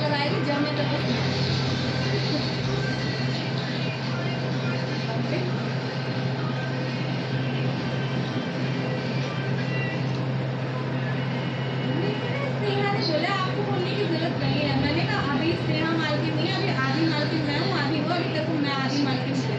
लगाएगी जब मैं तेरे को स्नेहा ने बोला आपको बोलने की जरूरत नहीं है। मैंने कहा अभी स्नेहा मालकिन नहीं है, अभी आधी मालकिन मैं हूँ, आधी वो, अभी तक मैं आधी मालकिन